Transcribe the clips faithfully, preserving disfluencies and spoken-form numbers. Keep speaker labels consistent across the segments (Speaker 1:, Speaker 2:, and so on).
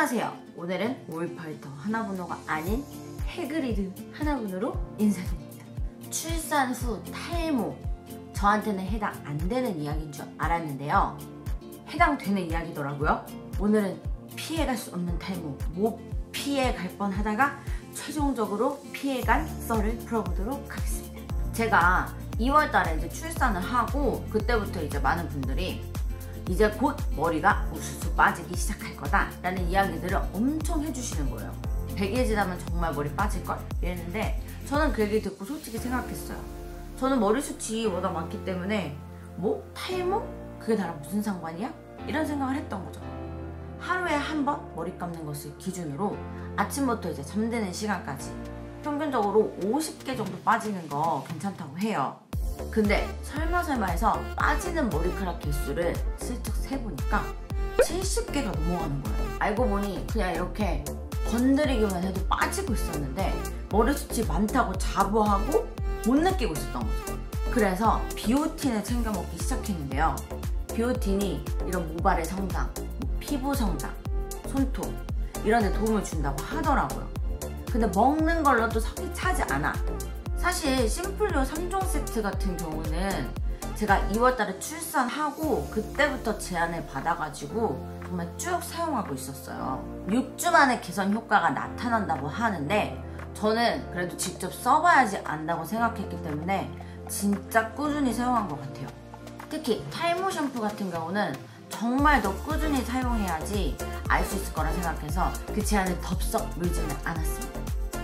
Speaker 1: 안녕하세요. 오늘은 오일파이터 하나번호가 아닌 해그리드 하나번호로 인사드립니다. 출산 후 탈모, 저한테는 해당 안 되는 이야기인 줄 알았는데요. 해당되는 이야기더라고요. 오늘은 피해갈 수 없는 탈모, 못 피해갈 뻔하다가 최종적으로 피해간 썰을 풀어보도록 하겠습니다. 제가 이월 달에 이제 출산을 하고 그때부터 이제 많은 분들이 이제 곧 머리가 우수수 빠지기 시작할 거다 라는 이야기들을 엄청 해주시는 거예요. 백 일 지나면 정말 머리 빠질걸? 이랬는데 저는 그 얘기 듣고 솔직히 생각했어요. 저는 머리숱이 워낙 많기 때문에 뭐? 탈모? 그게 나랑 무슨 상관이야? 이런 생각을 했던 거죠. 하루에 한 번 머리 감는 것을 기준으로 아침부터 이제 잠드는 시간까지 평균적으로 오십 개 정도 빠지는 거 괜찮다고 해요. 근데 설마설마 해서 빠지는 머리카락 개수를 슬쩍 세보니까 칠십 개가 넘어가는 거예요. 알고 보니 그냥 이렇게 건드리기만 해도 빠지고 있었는데 머리숱이 많다고 자부하고 못 느끼고 있었던 거죠. 그래서 비오틴을 챙겨 먹기 시작했는데요. 비오틴이 이런 모발의 성장, 피부 성장, 손톱 이런 데 도움을 준다고 하더라고요. 근데 먹는 걸로도 성이 차지 않아. 사실 심플리오 삼 종 세트 같은 경우는 제가 이월 달에 출산하고 그때부터 제안을 받아가지고 정말 쭉 사용하고 있었어요. 육 주 만에 개선 효과가 나타난다고 하는데 저는 그래도 직접 써봐야지 안다고 생각했기 때문에 진짜 꾸준히 사용한 것 같아요. 특히 탈모 샴푸 같은 경우는 정말 더 꾸준히 사용해야지 알 수 있을 거라 생각해서 그 제안을 덥석 물지는 않았습니다.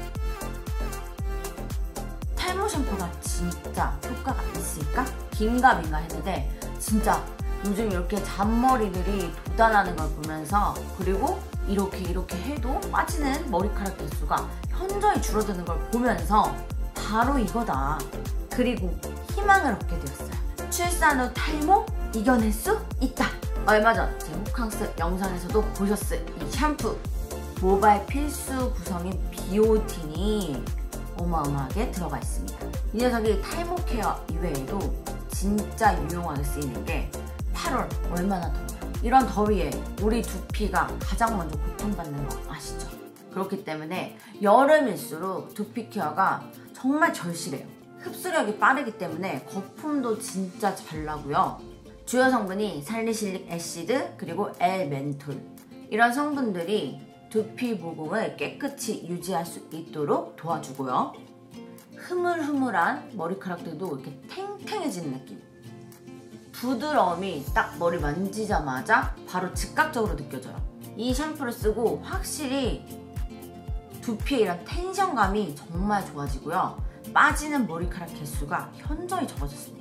Speaker 1: 탈모 샴푸가 진짜 효과가 있을까? 긴가민가 했는데 진짜 요즘 이렇게 잔머리들이 돋아나는 걸 보면서 그리고 이렇게 이렇게 해도 빠지는 머리카락 개수가 현저히 줄어드는 걸 보면서 바로 이거다. 그리고 희망을 얻게 되었어요. 출산 후 탈모 이겨낼 수 있다. 얼마 전 제 호캉스 영상에서도 보셨을 이 샴푸, 모발 필수 구성인 비오틴이 어마어마하게 들어가 있습니다. 이 녀석이 탈모 케어 이외에도 진짜 유용하게 쓰이는 게 팔월 얼마나 더워요. 이런 더위에 우리 두피가 가장 먼저 고통받는 거 아시죠? 그렇기 때문에 여름일수록 두피 케어가 정말 절실해요. 흡수력이 빠르기 때문에 거품도 진짜 잘 나고요. 주요 성분이 살리실릭 애시드 그리고 L-멘톨 이런 성분들이 두피 모공을 깨끗이 유지할 수 있도록 도와주고요. 흐물흐물한 머리카락들도 이렇게 탱탱해지는 느낌. 부드러움이 딱 머리 만지자마자 바로 즉각적으로 느껴져요. 이 샴푸를 쓰고 확실히 두피의 이런 텐션감이 정말 좋아지고요. 빠지는 머리카락 개수가 현저히 적어졌습니다.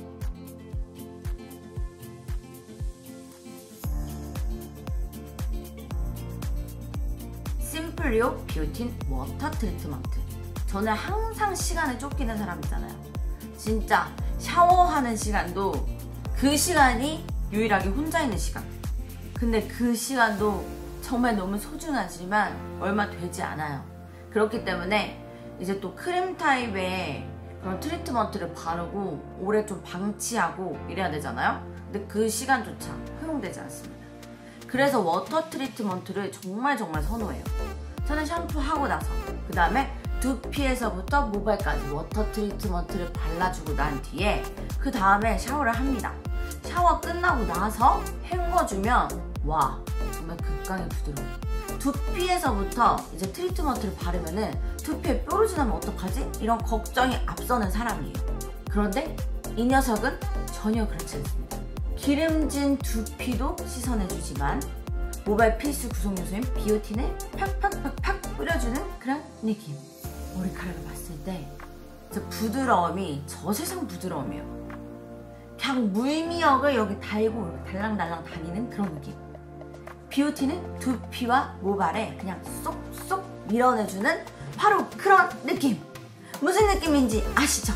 Speaker 1: 심플리오 비오틴 워터 트리트먼트. 저는 항상 시간에 쫓기는 사람이잖아요. 진짜 샤워하는 시간도 그 시간이 유일하게 혼자 있는 시간. 근데 그 시간도 정말 너무 소중하지만 얼마 되지 않아요. 그렇기 때문에 이제 또 크림 타입의 그런 트리트먼트를 바르고 오래 좀 방치하고 이래야 되잖아요. 근데 그 시간조차 허용되지 않습니다. 그래서 워터 트리트먼트를 정말 정말 선호해요. 저는 샴푸하고 나서 그 다음에 두피에서부터 모발까지 워터 트리트먼트를 발라주고 난 뒤에 그 다음에 샤워를 합니다. 샤워 끝나고 나서 헹궈주면 와 정말 극강의 부드러워. 두피에서부터 이제 트리트먼트를 바르면은 두피에 뾰루지 나면 어떡하지? 이런 걱정이 앞서는 사람이에요. 그런데 이 녀석은 전혀 그렇지 않습니다. 기름진 두피도 씻어내주지만 모발 필수 구성 요소인 비오틴을 팍팍팍팍 뿌려주는 그런 느낌. 머리카락을 봤을 때 진짜 부드러움이 저세상 부드러움이에요. 그냥 물미역을 여기 달고 이렇게 달랑달랑 다니는 그런 느낌. 비오틴은 두피와 모발에 그냥 쏙쏙 밀어내주는 바로 그런 느낌. 무슨 느낌인지 아시죠?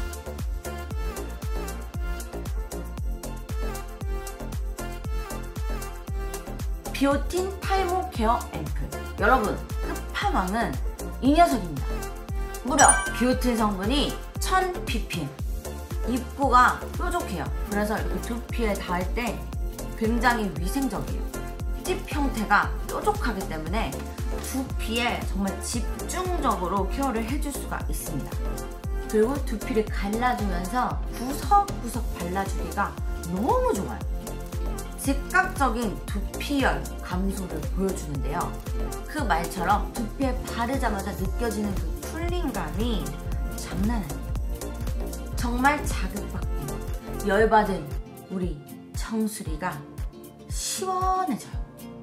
Speaker 1: 비오틴 탈모 케어 앰플. 여러분, 끝판왕은 이 녀석입니다. 무려 비오틴 성분이 천 피피엠. 입구가 뾰족해요. 그래서 이렇게 두피에 닿을 때 굉장히 위생적이에요. 립집 형태가 뾰족하기 때문에 두피에 정말 집중적으로 케어를 해줄 수가 있습니다. 그리고 두피를 갈라주면서 구석구석 발라주기가 너무 좋아요. 즉각적인 두피열 감소를 보여주는데요. 그 말처럼 두피에 바르자마자 느껴지는 그 쿨링감이 장난 아니에요. 정말 자극받고 열받은 우리 청수리가 시원해져요.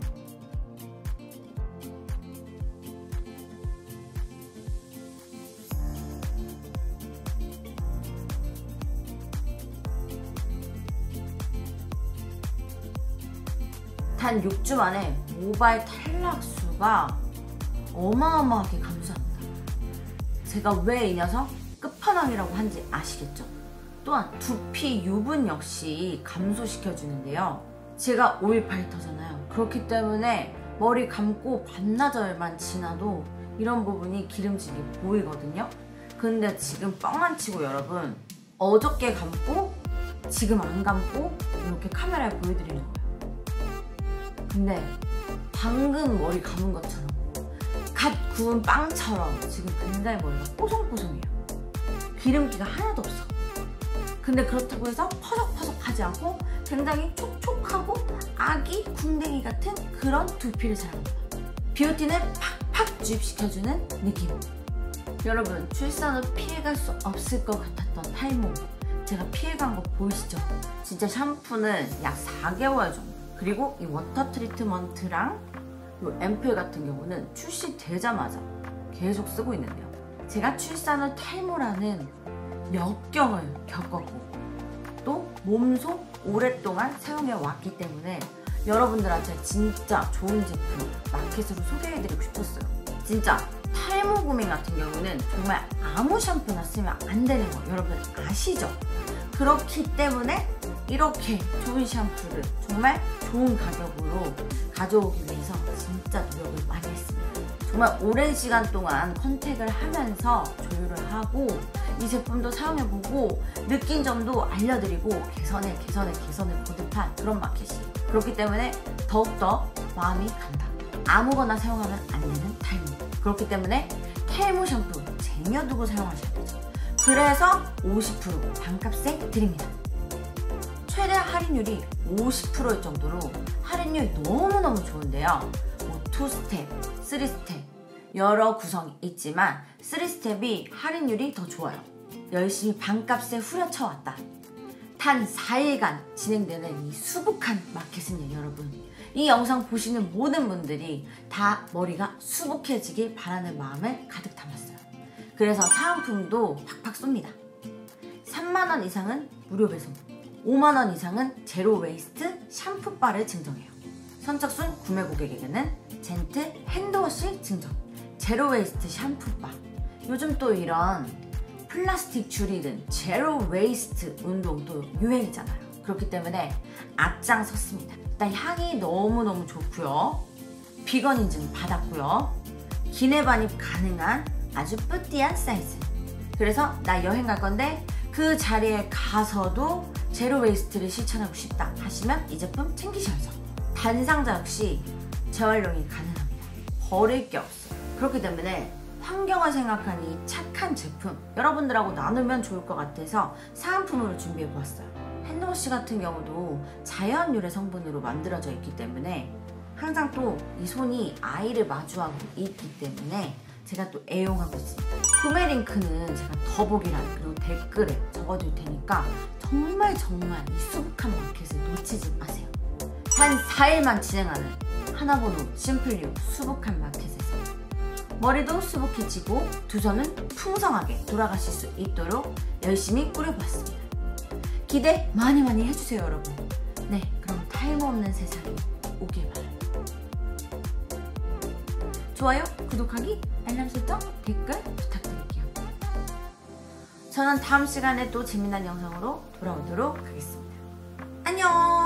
Speaker 1: 단 육 주 만에 모발 탈락 수가 어마어마하게 감소합니다. 제가 왜 이 녀석 끝판왕이라고 한지 아시겠죠? 또한 두피 유분 역시 감소시켜주는데요. 제가 오일 파이터잖아요. 그렇기 때문에 머리 감고 반나절만 지나도 이런 부분이 기름지게 보이거든요. 근데 지금 뻥 안 치고 여러분, 어저께 감고 지금 안 감고 이렇게 카메라에 보여드리는 거예요. 근데 방금 머리 감은 것처럼 갓 구운 빵처럼 지금 굉장히 머리가 뽀송뽀송해요. 기름기가 하나도 없어. 근데 그렇다고 해서 퍼석퍼석하지 않고 굉장히 촉촉하고 아기 궁뎅이 같은 그런 두피를 자랑합니다. 비오티는 팍팍 주입시켜주는 느낌. 여러분, 출산 후 피해갈 수 없을 것 같았던 탈모, 제가 피해간 거 보이시죠? 진짜 샴푸는 약 사 개월 정도, 그리고 이 워터 트리트먼트랑 이 앰플 같은 경우는 출시되자마자 계속 쓰고 있는데요. 제가 출산 후 탈모라는 역경을 겪었고 또 몸소 오랫동안 사용해 왔기 때문에 여러분들한테 진짜 좋은 제품 마켓으로 소개해드리고 싶었어요. 진짜 탈모 고민 같은 경우는 정말 아무 샴푸나 쓰면 안 되는 거 여러분 아시죠? 그렇기 때문에 이렇게 좋은 샴푸를 정말 좋은 가격으로 가져오기 위해서 진짜 노력을 많이 했습니다. 정말 오랜 시간 동안 컨택을 하면서 조율을 하고 이 제품도 사용해보고 느낀 점도 알려드리고 개선에 개선에 개선을 거듭한 그런 마켓이에요. 그렇기 때문에 더욱더 마음이 간다. 아무거나 사용하면 안 되는 탈모. 그렇기 때문에 탈모 샴푸 쟁여두고 사용하셔야 되죠. 그래서 오십 퍼센트 반값에 드립니다. 최대 할인율이 오십 퍼센트일 정도로 할인율이 너무너무 좋은데요. 뭐 투 스텝, 쓰리 스텝 여러 구성이 있지만 쓰리 스텝이 할인율이 더 좋아요. 열심히 반값에 후려쳐왔다. 단 사 일간 진행되는 이 수북한 마켓은요, 여러분. 이 영상 보시는 모든 분들이 다 머리가 수북해지길 바라는 마음을 가득 담았어요. 그래서 사은품도 팍팍 쏩니다. 삼만 원 이상은 무료 배송, 오만 원 이상은 제로 웨이스트 샴푸바를 증정해요. 선착순 구매 고객에게는 젠트 핸드워시 증정, 제로 웨이스트 샴푸바. 요즘 또 이런 플라스틱 줄이든 제로 웨이스트 운동도 유행이잖아요. 그렇기 때문에 앞장섰습니다. 일단 향이 너무너무 좋고요. 비건 인증 받았고요. 기내 반입 가능한 아주 뿌띠한 사이즈. 그래서 나 여행 갈 건데 그 자리에 가서도 제로 웨이스트를 실천하고 싶다 하시면 이 제품 챙기셔야죠. 단상자 역시 재활용이 가능합니다. 버릴 게 없어요. 그렇기 때문에 환경을 생각한 이 착한 제품 여러분들하고 나누면 좋을 것 같아서 사은품으로 준비해 보았어요. 핸드워시 같은 경우도 자연 유래 성분으로 만들어져 있기 때문에 항상 또 이 손이 아이를 마주하고 있기 때문에 제가 또 애용하고 있습니다. 구매 링크는 제가 더보기란 그리고 댓글에 적어둘 테니까 정말 정말 이 수북한 마켓을 놓치지 마세요. 단 사 일만 진행하는 하나번호 심플유 수북한 마켓에서 머리도 수북해지고 두 손은 풍성하게 돌아가실 수 있도록 열심히 꾸려보았습니다. 기대 많이 많이 해주세요, 여러분. 네, 그럼 탈모 없는 세상이 오길 바랍니다. 좋아요, 구독하기, 알람 설정, 댓글 부탁드릴게요. 저는 다음 시간에 또 재미난 영상으로 돌아오도록 하겠습니다. 안녕!